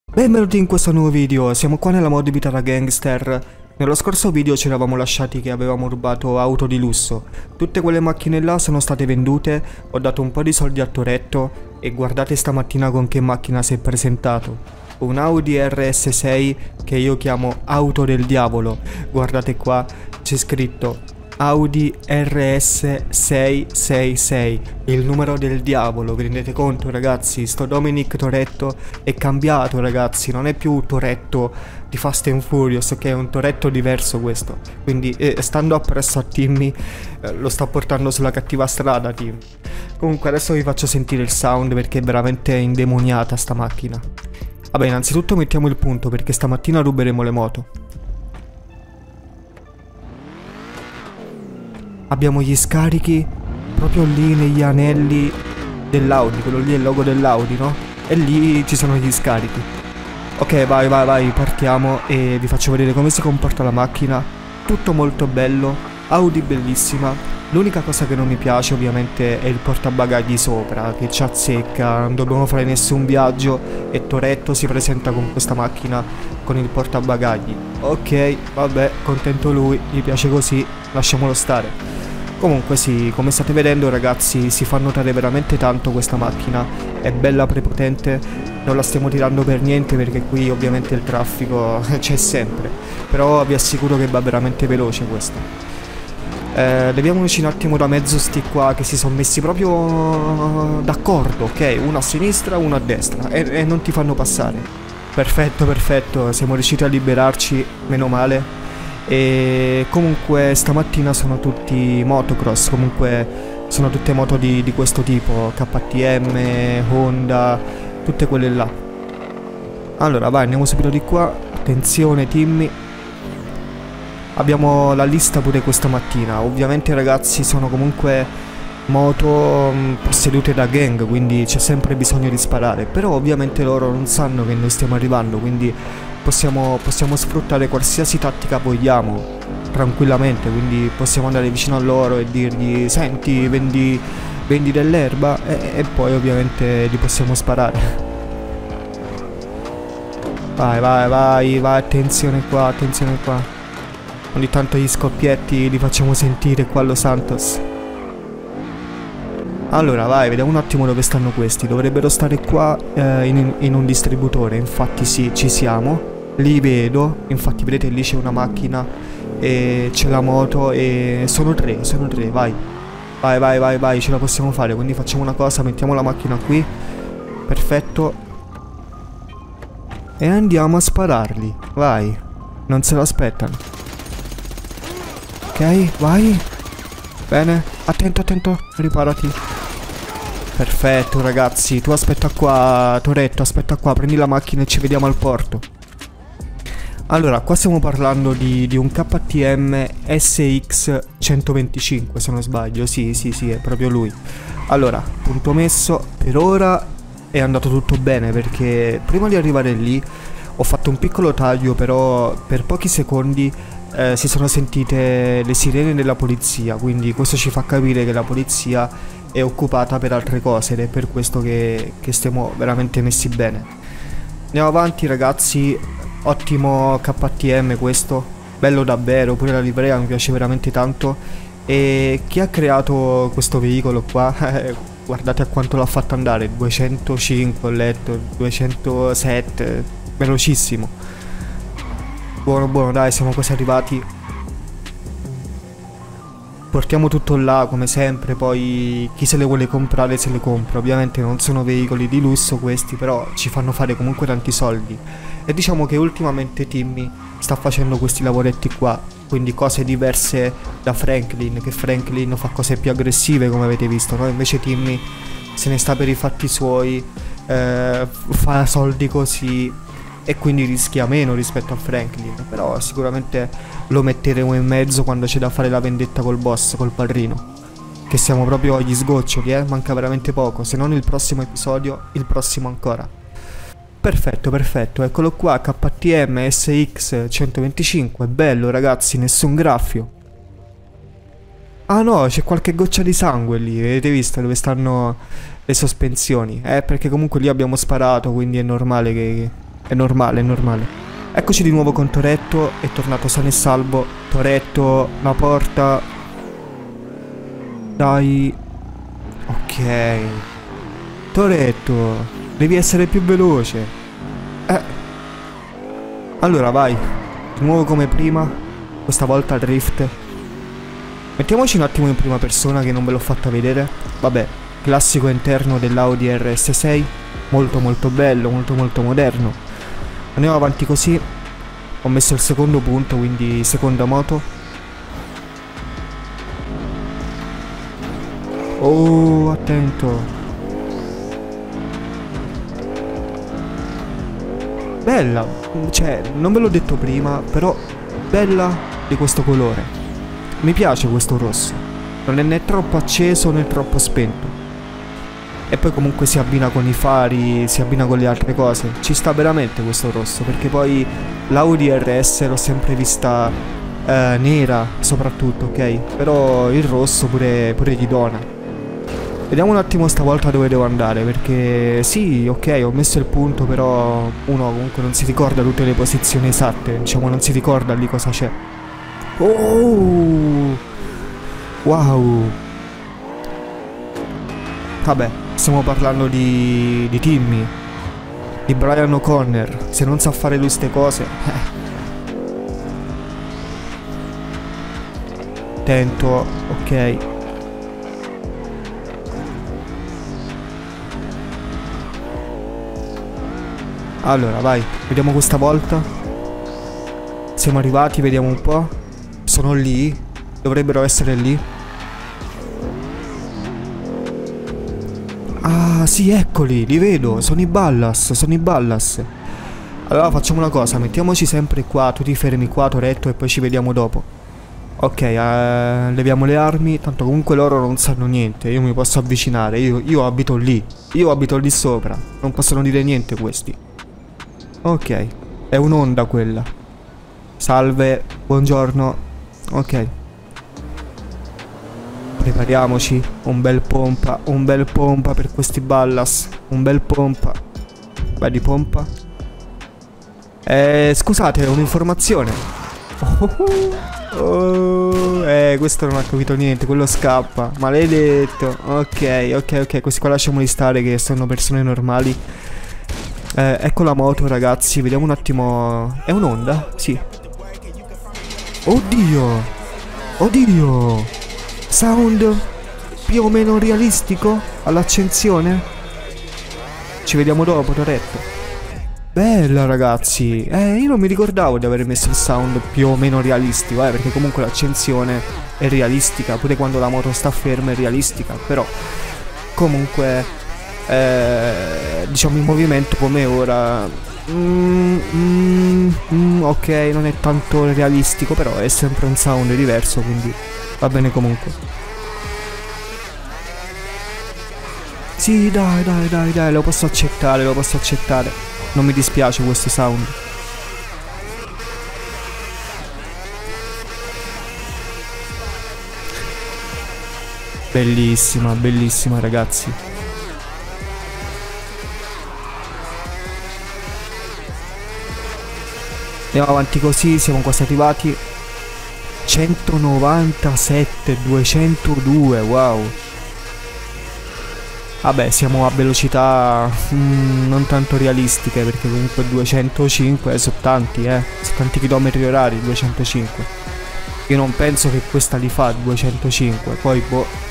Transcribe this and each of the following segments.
Benvenuti in questo nuovo video, siamo qua nella mod Vita Gangster. Nello scorso video ci eravamo lasciati che avevamo rubato auto di lusso. Tutte quelle macchine là sono state vendute, ho dato un po' di soldi a Toretto e guardate stamattina con che macchina si è presentato. Un Audi RS6 che io chiamo auto del diavolo. Guardate qua, c'è scritto Audi RS666, il numero del diavolo. Vi rendete conto, ragazzi? Sto Dominic Toretto è cambiato, ragazzi, non è più Toretto di Fast and Furious, ok? È un Toretto diverso questo. Quindi stando appresso a Timmy lo sta portando sulla cattiva strada, Tim. Comunque adesso vi faccio sentire il sound perché è veramente indemoniata sta macchina. Vabbè, innanzitutto mettiamo il punto perché stamattina ruberemo le moto. Abbiamo gli scarichi proprio lì negli anelli dell'Audi, quello lì è il logo dell'Audi, no? E lì ci sono gli scarichi. Ok, vai, partiamo e vi faccio vedere come si comporta la macchina. Tutto molto bello, Audi bellissima. L'unica cosa che non mi piace ovviamente è il portabagagli sopra, che ci azzecca, non dobbiamo fare nessun viaggio e Toretto si presenta con questa macchina con il portabagagli. Ok, vabbè, contento lui, gli piace così, lasciamolo stare. Comunque sì, come state vedendo ragazzi, si fa notare veramente tanto questa macchina, è bella prepotente, non la stiamo tirando per niente perché qui ovviamente il traffico c'è sempre, però vi assicuro che va veramente veloce questa. Leviamoci un attimo da mezzo sti qua che si sono messi proprio d'accordo, ok? Uno a sinistra, uno a destra e non ti fanno passare. Perfetto, siamo riusciti a liberarci, meno male. E comunque stamattina sono tutti motocross, comunque sono tutte moto di questo tipo, KTM, Honda, tutte quelle là. Allora vai, andiamo subito di qua, attenzione Timmy. Abbiamo la lista pure questa mattina, ovviamente ragazzi sono comunque moto possedute da gang, quindi c'è sempre bisogno di sparare, però ovviamente loro non sanno che noi stiamo arrivando, quindi possiamo sfruttare qualsiasi tattica vogliamo tranquillamente, quindi possiamo andare vicino a loro e dirgli senti vendi dell'erba e poi ovviamente gli possiamo sparare. Vai, attenzione qua. Ogni tanto gli scoppietti li facciamo sentire qua a Los Santos. Allora vai, vediamo un attimo dove stanno questi. Dovrebbero stare qua in un distributore. Infatti sì, ci siamo. Li vedo. Infatti vedete lì c'è una macchina e c'è la moto e sono tre, vai. Vai, ce la possiamo fare. Quindi facciamo una cosa, mettiamo la macchina qui. Perfetto. E andiamo a spararli. Vai. Non se lo aspettano. Ok, vai. Bene, attento, riparati. Perfetto ragazzi, tu aspetta qua, Toretto, aspetta qua, prendi la macchina e ci vediamo al porto. Allora, qua stiamo parlando di un KTM SX 125 se non sbaglio, sì, è proprio lui. Allora, punto messo, per ora è andato tutto bene perché prima di arrivare lì ho fatto un piccolo taglio, però per pochi secondi si sono sentite le sirene della polizia, quindi questo ci fa capire che la polizia è occupata per altre cose ed è per questo che stiamo veramente messi bene. Andiamo avanti ragazzi, ottimo KTM questo, bello davvero, pure la livrea mi piace veramente tanto. E chi ha creato questo veicolo qua, guardate a quanto l'ha fatto andare, 205 ho letto, 207, velocissimo. Buono, dai, siamo quasi arrivati. Portiamo tutto là, come sempre, poi chi se le vuole comprare se le compra. Ovviamente non sono veicoli di lusso questi, però ci fanno fare comunque tanti soldi. E diciamo che ultimamente Timmy sta facendo questi lavoretti qua, quindi cose diverse da Franklin, che Franklin fa cose più aggressive come avete visto, no? Invece Timmy se ne sta per i fatti suoi, fa soldi così e quindi rischia meno rispetto a Franklin, però sicuramente lo metteremo in mezzo quando c'è da fare la vendetta col boss, col padrino, che siamo proprio agli sgoccioli, manca veramente poco, se non il prossimo episodio, il prossimo ancora. Perfetto, eccolo qua, KTM SX 125, bello ragazzi, nessun graffio. Ah no, c'è qualche goccia di sangue lì, avete visto dove stanno le sospensioni? Perché comunque lì abbiamo sparato, quindi è normale È normale, è normale. Eccoci di nuovo con Toretto. È tornato sano e salvo. Toretto, la porta. Dai. Ok. Toretto, devi essere più veloce. Allora vai. Di nuovo come prima. Questa volta drift. Mettiamoci un attimo in prima persona che non ve l'ho fatta vedere. Vabbè, classico interno dell'Audi RS6. Molto molto bello, molto molto moderno. Andiamo avanti così. Ho messo il secondo punto, quindi seconda moto. Oh, attento. Bella, cioè, non ve l'ho detto prima, però bella di questo colore. Mi piace questo rosso. Non è né troppo acceso né troppo spento. E poi comunque si abbina con i fari, si abbina con le altre cose. Ci sta veramente questo rosso, perché poi l'Audi RS l'ho sempre vista nera soprattutto, ok? Però il rosso pure gli dona. Vediamo un attimo stavolta dove devo andare, perché sì, ok, ho messo il punto, però uno comunque non si ricorda tutte le posizioni esatte, diciamo non si ricorda lì cosa c'è. Oh! Wow! Vabbè, stiamo parlando di Timmy, di Brian O'Connor. Se non sa fare lui ste cose, Attento, ok. Allora, vai, vediamo questa volta. Siamo arrivati, vediamo un po'. Sono lì, dovrebbero essere lì. Ah, sì, eccoli, li vedo, sono i Ballas, sono i Ballas. Allora facciamo una cosa, mettiamoci sempre qua, tu ti fermi qua, Toretto, e poi ci vediamo dopo. Ok, leviamo le armi, tanto comunque loro non sanno niente, io mi posso avvicinare, io abito lì sopra, non possono dire niente questi. Ok, è un'onda quella. Salve, buongiorno. Ok. Prepariamoci, un bel pompa per questi Ballas, un bel pompa. Vai di pompa. Scusate, un'informazione. Questo non ha capito niente, quello scappa. Maledetto. Ok, questi qua lasciamoli stare che sono persone normali. Ecco la moto, ragazzi, vediamo un attimo. È un'onda? Sì. Oddio. Sound più o meno realistico all'accensione. Ci vediamo dopo, Toretto. Bella, ragazzi. Io non mi ricordavo di aver messo il sound più o meno realistico, perché comunque l'accensione è realistica, pure quando la moto sta ferma è realistica, però comunque diciamo in movimento come ora ok, non è tanto realistico, però è sempre un sound diverso, quindi va bene comunque. Sì, dai, lo posso accettare, non mi dispiace questo sound. Bellissima, ragazzi. Andiamo avanti così, siamo quasi arrivati. 197, 202, wow. Vabbè, siamo a velocità non tanto realistiche, perché comunque 205 sono tanti, sono tanti chilometri orari, 205. Io non penso che questa li fa 205, poi boh.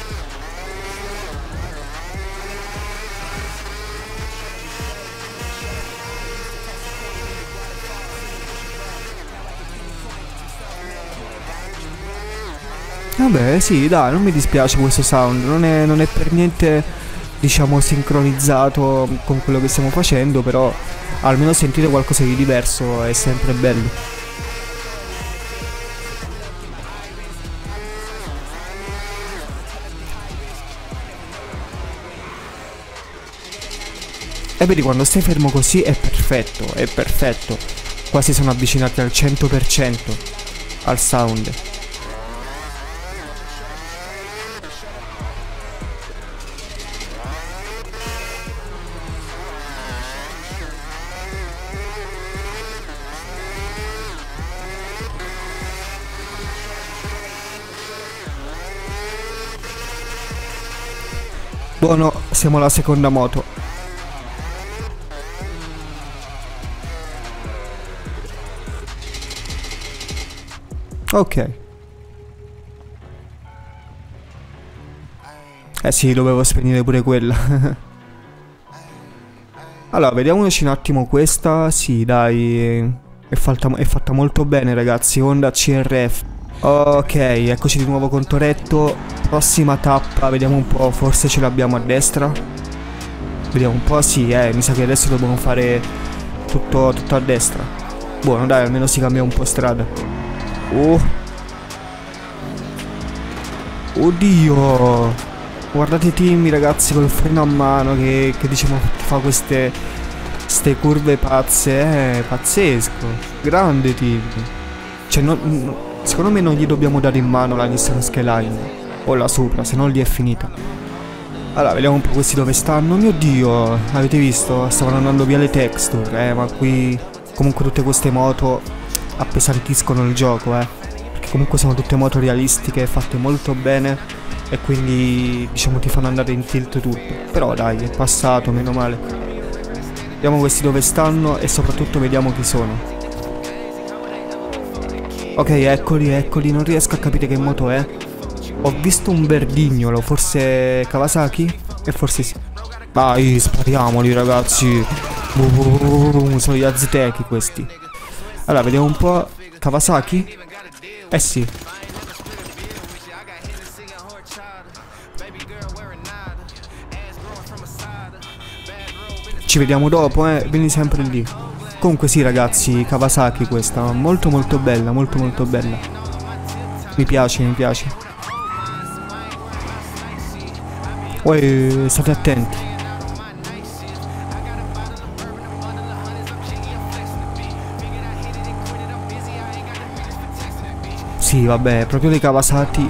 Vabbè, sì, dai, non mi dispiace questo sound, non è per niente, diciamo, sincronizzato con quello che stiamo facendo, però almeno sentire qualcosa di diverso è sempre bello. E vedi, quando stai fermo così è perfetto, è perfetto. Quasi sono avvicinati al 100% al sound. Buono, siamo alla seconda moto. Ok. Eh sì, dovevo spegnere pure quella. Allora, vediamoci un attimo questa. Sì, dai. È fatta molto bene, ragazzi. Honda CRF. Ok, eccoci di nuovo con Toretto. Prossima tappa, vediamo un po'. Forse ce l'abbiamo a destra. Vediamo un po'. Sì, mi sa che adesso dobbiamo fare tutto a destra. Buono, dai, almeno si cambia un po' strada. Oddio. Guardate Timmy, ragazzi, col freno a mano che diciamo fa queste curve pazze, pazzesco. Grande Timmy. Cioè, secondo me non gli dobbiamo dare in mano la Nissan Skyline o la Supra, se no gli è finita. Allora, vediamo un po' questi dove stanno. Mio Dio, avete visto? Stavano andando via le texture, ma qui comunque tutte queste moto appesantiscono il gioco, perché comunque sono tutte moto realistiche, fatte molto bene. E quindi diciamo ti fanno andare in tilt tutto. Però dai, è passato, meno male. Vediamo questi dove stanno e soprattutto vediamo chi sono. Ok, eccoli, non riesco a capire che moto è. Ho visto un berdignolo, forse Kawasaki? E forse sì. Vai, spariamoli ragazzi. Sono gli aztechi questi. Allora, vediamo un po'. Kawasaki? Eh sì. Ci vediamo dopo, vieni sempre lì. Comunque sì ragazzi, Kawasaki questa, molto bella, molto bella. Mi piace. State attenti. Sì, vabbè, proprio le Kawasaki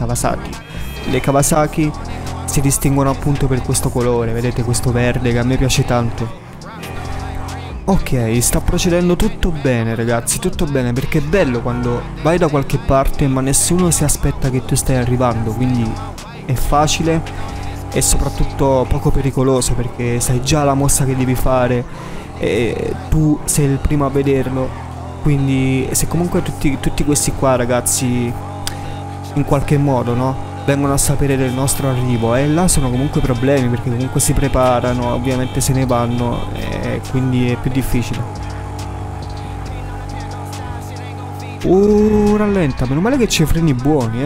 si distinguono appunto per questo colore, vedete, questo verde che a me piace tanto. Ok, sta procedendo tutto bene ragazzi, tutto bene, perché è bello quando vai da qualche parte ma nessuno si aspetta che tu stai arrivando, quindi è facile e soprattutto poco pericoloso perché sai già la mossa che devi fare e tu sei il primo a vederlo, quindi se comunque tutti questi qua ragazzi in qualche modo, no? Vengono a sapere del nostro arrivo e là sono comunque problemi perché comunque si preparano, ovviamente se ne vanno e quindi è più difficile. Rallenta, meno male che c'è freni buoni,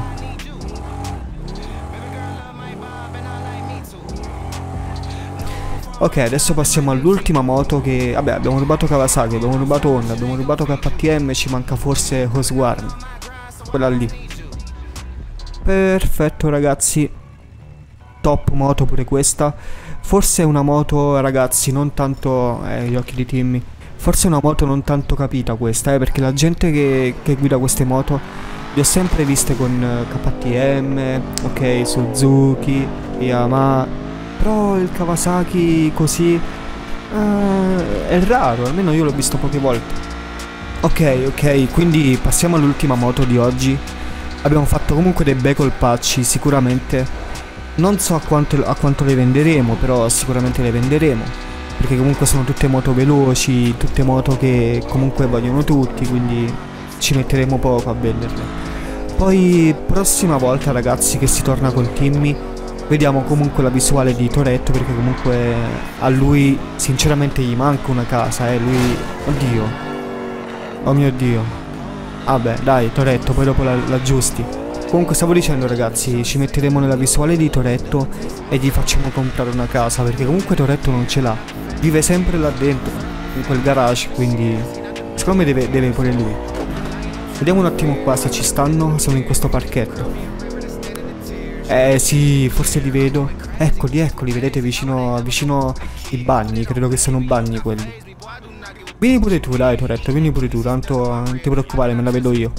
Ok, adesso passiamo all'ultima moto che... Vabbè, abbiamo rubato Kawasaki, abbiamo rubato Honda, abbiamo rubato KTM, ci manca forse Husqvarna. Quella lì. Perfetto ragazzi, top moto pure questa. Forse è una moto ragazzi non tanto gli occhi di Timmy. Forse è una moto non tanto capita questa, perché la gente che guida queste moto li ho sempre viste con KTM, ok, Suzuki, Yamaha. Però il Kawasaki così è raro, almeno io l'ho visto poche volte. Ok, quindi passiamo all'ultima moto di oggi. Abbiamo fatto comunque dei bei colpacci, sicuramente. Non so a quanto le venderemo, però sicuramente le venderemo. Perché comunque sono tutte moto veloci, tutte moto che comunque vogliono tutti, quindi ci metteremo poco a venderle. Poi prossima volta ragazzi che si torna con Timmy, vediamo comunque la visuale di Toretto, perché comunque a lui sinceramente gli manca una casa, lui... Oddio. Oh mio Dio. Vabbè, dai, Toretto, poi dopo l'aggiusti. Comunque stavo dicendo ragazzi, ci metteremo nella visuale di Toretto e gli facciamo comprare una casa, perché comunque Toretto non ce l'ha. Vive sempre là dentro, in quel garage, quindi secondo me deve pure lui. Vediamo un attimo qua se ci stanno, sono in questo parchetto. Sì, forse li vedo. Eccoli, vedete, vicino i bagni, credo che siano bagni quelli. Vieni pure tu, dai Toretto, vieni pure tu, tanto non ti preoccupare, me la vedo io.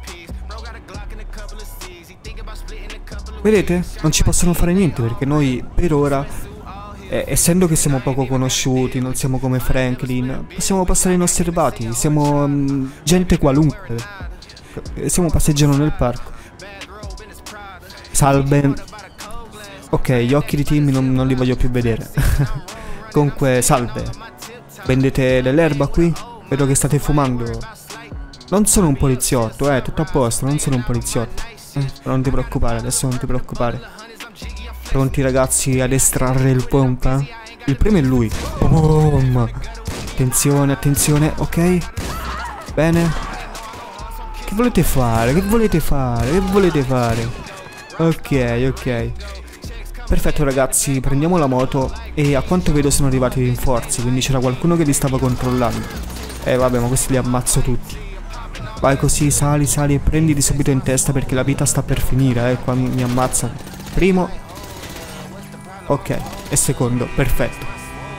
Vedete? Non ci possono fare niente perché noi per ora, essendo che siamo poco conosciuti, non siamo come Franklin, possiamo passare inosservati, siamo gente qualunque. Stiamo passeggiando nel parco. Salve. Ok, gli occhi di Timmy non li voglio più vedere. Comunque, salve. Vendete dell'erba qui? Vedo che state fumando. Non sono un poliziotto, tutto a posto, non sono un poliziotto. Non ti preoccupare, adesso non ti preoccupare. Pronti ragazzi ad estrarre il pompa? Il primo è lui. Boom. Attenzione, attenzione, ok. Bene. Che volete fare? Che volete fare? Che volete fare? Ok, ok. Perfetto ragazzi, prendiamo la moto e a quanto vedo sono arrivati i rinforzi, quindi c'era qualcuno che li stava controllando. Vabbè, ma questi li ammazzo tutti. Vai così, sali, sali e prendili subito in testa perché la vita sta per finire, qua mi ammazza. Primo. Ok, e secondo, perfetto.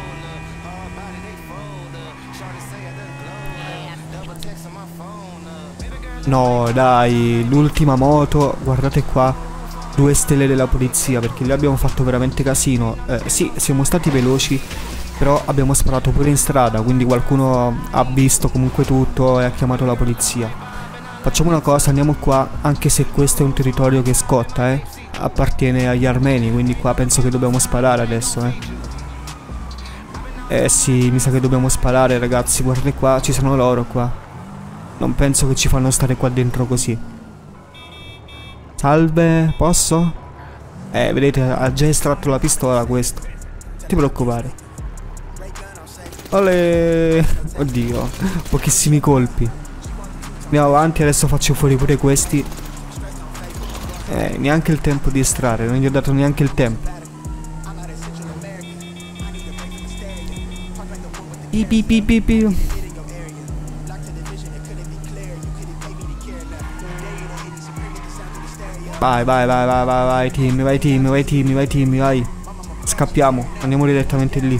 No, dai, l'ultima moto, guardate qua. 2 stelle della polizia perché lì abbiamo fatto veramente casino. Sì, siamo stati veloci, però abbiamo sparato pure in strada, quindi qualcuno ha visto comunque tutto e ha chiamato la polizia. Facciamo una cosa, andiamo qua, anche se questo è un territorio che scotta, appartiene agli armeni, quindi qua penso che dobbiamo sparare adesso, sì, mi sa che dobbiamo sparare ragazzi, guardate qua, ci sono loro qua. Non penso che ci fanno stare qua dentro così. Salve, posso? Vedete, ha già estratto la pistola questo. Non ti preoccupare. Olè. Oddio, pochissimi colpi. Andiamo avanti, adesso faccio fuori pure questi. Neanche il tempo di estrarre, non gli ho dato neanche il tempo. Pi. Vai Timmy, vai. Scappiamo, andiamo direttamente lì.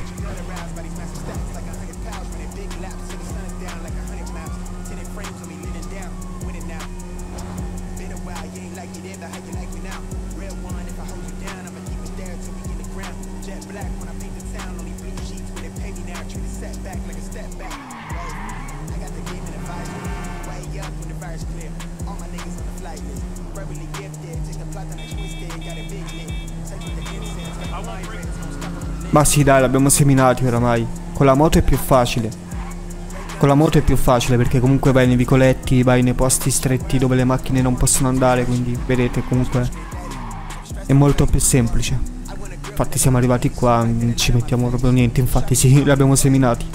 Ma sì dai, l'abbiamo seminati oramai. Con la moto è più facile. Con la moto è più facile perché comunque vai nei vicoletti, vai nei posti stretti dove le macchine non possono andare, quindi vedete comunque è molto più semplice. Infatti siamo arrivati qua, non ci mettiamo proprio niente, infatti sì, l'abbiamo seminati.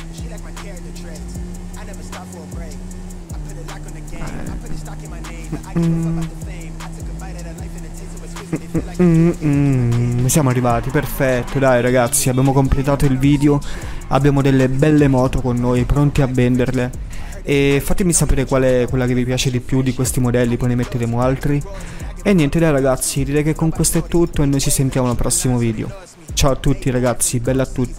Siamo arrivati, perfetto, dai ragazzi, abbiamo completato il video, abbiamo delle belle moto con noi, pronti a venderle. E fatemi sapere qual è quella che vi piace di più di questi modelli, poi ne metteremo altri. E niente dai ragazzi, direi che con questo è tutto e noi ci sentiamo al prossimo video. Ciao a tutti ragazzi, bella a tutti.